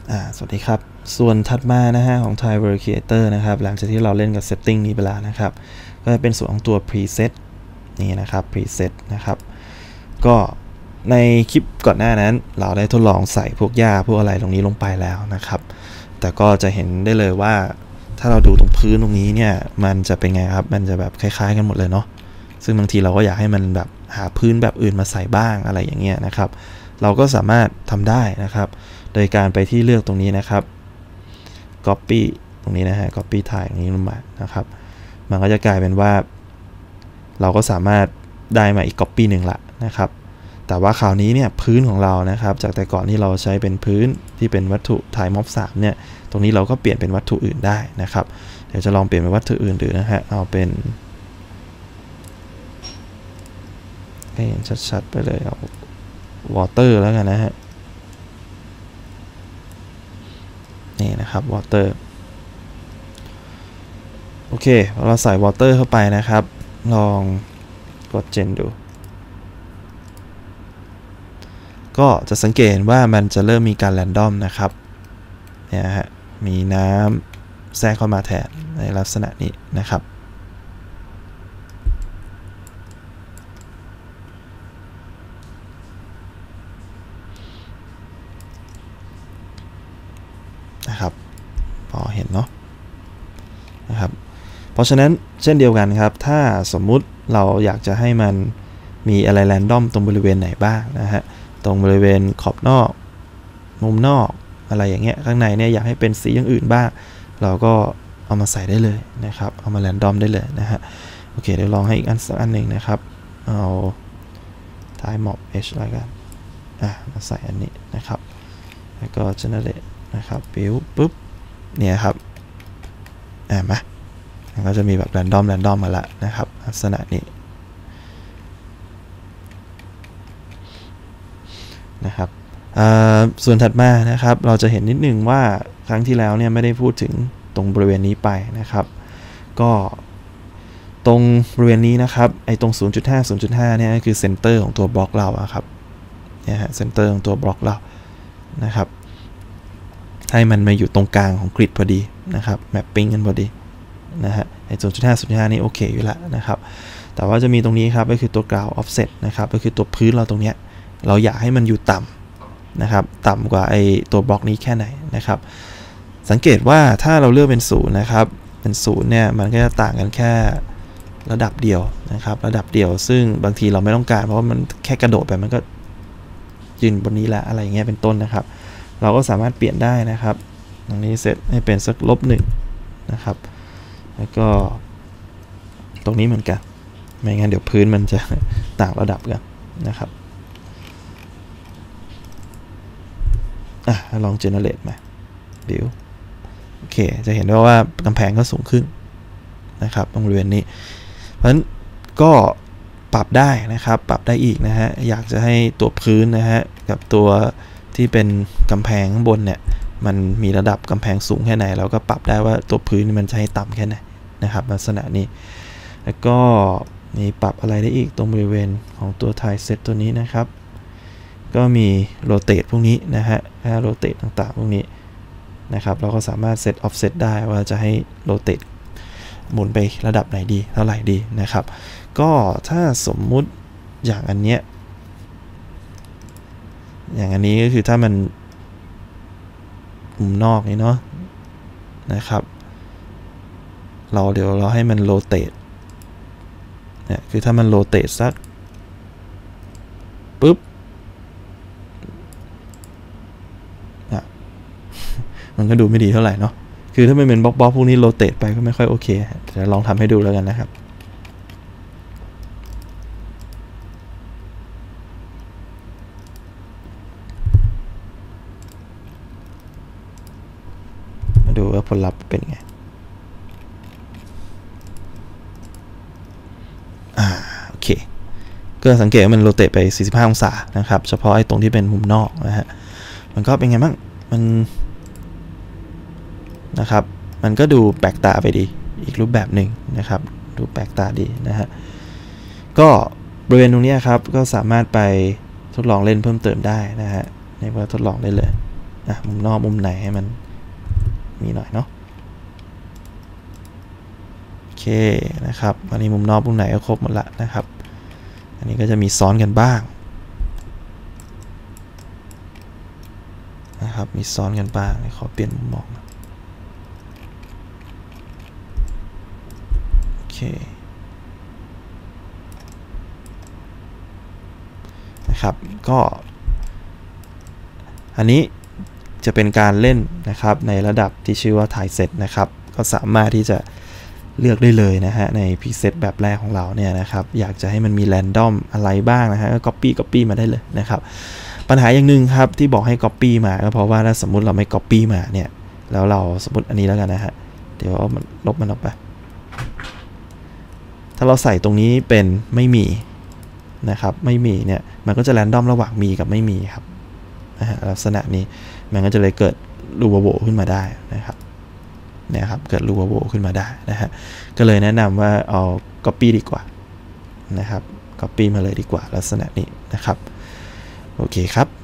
สวัสดีครับส่วนถัดมานะฮะของ Thai World Creator นะครับหลังจากที่เราเล่นกับ Setting นี้ไปแล้วนะครับก็จะเป็นส่วนของตัว Preset นี่นะครับ Preset นะครับก็ในคลิปก่อนหน้านั้นเราได้ทดลองใส่พวกหญ้าพวกอะไรตรงนี้ลงไปแล้วนะครับแต่ก็จะเห็นได้เลยว่าถ้าเราดูตรงพื้นตรงนี้เนี่ยมันจะเป็นไงครับมันจะแบบคล้ายๆกันหมดเลยเนาะซึ่งบางทีเราก็อยากให้มันแบบหาพื้นแบบอื่นมาใส่บ้างอะไรอย่างเงี้ยนะครับเราก็สามารถทำได้นะครับโดยการไปที่เลือกตรงนี้นะครับ Copy ตรงนี้นะฮะ Copy ถ่ายตรงนี้ลงมานะครับมันก็จะกลายเป็นว่าเราก็สามารถได้มาอีก Copy หนึ่งละนะครับแต่ว่าคราวนี้เนี่ยพื้นของเรานะครับจากแต่ก่อนที่เราใช้เป็นพื้นที่เป็นวัตถุถ่ายม็อบ3เนี่ยตรงนี้เราก็เปลี่ยนเป็นวัตถุอื่นได้นะครับเดี๋ยวจะลองเปลี่ยนเป็นวัตถุอื่นดูนะฮะเอาเป็นให้เห็นชัดๆไปเลยเอา water แล้วกันนะฮะนี่นะครับ water โอเคเราใส่ water เข้าไปนะครับลองกด gen ดูก็จะสังเกตว่ามันจะเริ่มมีการ random นะครับเนี่ยฮะมีน้ำแทรกเข้ามาแทนในลักษณะนี้นะครับพอเห็นเนาะนะครับเพราะฉะนั้นเช่นเดียวกันครับถ้าสมมุติเราอยากจะให้มันมีอะไรแรนดอมตรงบริเวณไหนบ้างนะฮะตรงบริเวณขอบนอกมุมนอกอะไรอย่างเงี้ยข้างในเนี่ยอยากให้เป็นสีอย่างอื่นบ้างเราก็เอามาใส่ได้เลยนะครับเอามาแรนดอมได้เลยนะฮะโอเคเดี๋ยวลองให้อีกอันหนึ่งนะครับเอาท้ายม็อบ H แล้วกันมาใส่อันนี้นะครับแล้วก็ generate นะครับปุ๊บเนี่ยครับมามันก็จะมีแบบแรนดอมมาละนะครับลักษณะนี้นะครับส่วนถัดมานะครับเราจะเห็นนิดนึงว่าครั้งที่แล้วเนี่ยไม่ได้พูดถึงตรงบริเวณนี้ไปนะครับก็ตรงบริเวณนี้นะครับไอ้ตรง 0.5 เนี่ยคือเซนเตอร์ของตัวบล็อกเราครับเนี่ยฮะเซนเตอร์ของตัวบล็อกเรานะครับให้มันมาอยู่ตรงกลางของกริดพอดีนะครับแมปปิ้งกันพอดีนะฮะไอ้ 0.5 นี่โอเคอยู่แล้วนะครับแต่ว่าจะมีตรงนี้ครับก็คือตัว ground offset นะครับก็คือตัวพื้นเราตรงเนี้ยเราอยากให้มันอยู่ต่ำนะครับต่ำกว่าไอ้ตัวบล็อกนี้แค่ไหนนะครับสังเกตว่าถ้าเราเลือกเป็น0นะครับเป็น0เนี่ยมันก็จะต่างกันแค่ระดับเดียวนะครับระดับเดียวซึ่งบางทีเราไม่ต้องการเพราะว่ามันแค่กระโดดไปมันก็ยืนบนนี้แล้วอะไรเงี้ยเป็นต้นนะครับเราก็สามารถเปลี่ยนได้นะครับตรงนี้เซตให้เป็นสัก-1นะครับแล้วก็ตรงนี้เหมือนกันไม่งั้นเดี๋ยวพื้นมันจะต่างระดับกันนะครับลอง generate มาบิวโอเคจะเห็นได้ว่ากำแพงก็สูงขึ้นนะครับตรงบริเวณนี้เพราะฉะนั้นก็ปรับได้นะครับปรับได้อีกนะฮะอยากจะให้ตัวพื้นนะฮะกับตัวที่เป็นกำแพงข้างบนเนี่ยมันมีระดับกำแพงสูงแค่ไหนเราก็ปรับได้ว่าตัวพื้นมันจะให้ต่ำแค่ไหนนะครับลักษณะนี้แล้วก็มีปรับอะไรได้อีกตรงบริเวณของตัว Tile Set ตัวนี้นะครับก็มี rotate พวกนี้นะฮะrotate ต่างๆพวกนี้นะครับเราก็สามารถ set offset ได้ว่าจะให้ rotate หมุนไประดับไหนดีเท่าไหร่ดีนะครับก็ถ้าสมมุติอย่างอันเนี้ยอย่างอันนี้ก็คือถ้ามันมุมนอกนี่เนาะนะครับเดี๋ยวเราให้มันโรเตทเนี่ยคือถ้ามันโรเตทสักปุ๊บมันก็ดูไม่ดีเท่าไหร่เนาะคือถ้ามันเป็นบล็อกพวกนี้โรเตทไปก็ไม่ค่อยโอเคจะลองทำให้ดูแล้วกันนะครับมาดูว่าผลลัพธ์เป็นไงโอเคก็สังเกตว่ามันโรเตทไป45 องศานะครับเฉพาะไอ้ตรงที่เป็นมุมนอกนะฮะมันก็เป็นไงบ้างมันนะครับมันก็ดูแปลกตาไปดีอีกรูปแบบหนึ่งนะครับดูแปลกตาดีนะฮะก็บริเวณตรงนี้ครับก็สามารถไปทดลองเล่นเพิ่มเติมได้นะฮะในว่าทดลองได้เลยมุมนอกมุมไหนให้มันมีหน่อยเนาะโอเคนะครับอันนี้มุมนอกมุมไหนก็ครบหมดละนะครับอันนี้ก็จะมีซ้อนกันบ้างนะครับมีซ้อนกันบ้างขอเปลี่ยนมุมมองโอเคนะครับก็อันนี้จะเป็นการเล่นนะครับในระดับที่ชื่อว่า Tile Set นะครับก็สามารถที่จะเลือกได้เลยนะฮะใน preset แบบแรกของเราเนี่ยนะครับอยากจะให้มันมี random อะไรบ้างนะฮะก็ copy มาได้เลยนะครับปัญหาอย่างหนึ่งครับที่บอกให้ copy มาก็เพราะว่าถ้าสมมุติเราไม่ copy มาเนี่ยแล้วเราสมมติอันนี้แล้วกันนะฮะเดี๋ยวมันลบมันออกไปถ้าเราใส่ตรงนี้เป็นไม่มีนะครับไม่มีเนี่ยมันก็จะ random ระหว่างมีกับไม่มีครับลักษณะนี้มันก็จะเลยเกิดรูโวขึ้นมาได้นะครับเนี่ยครับเกิดรูโวขึ้นมาได้นะฮะก็เลยแนะนำว่าเอา copy ดีกว่านะครับ copy มาเลยดีกว่าลักษณะนี้นะครับโอเคครับ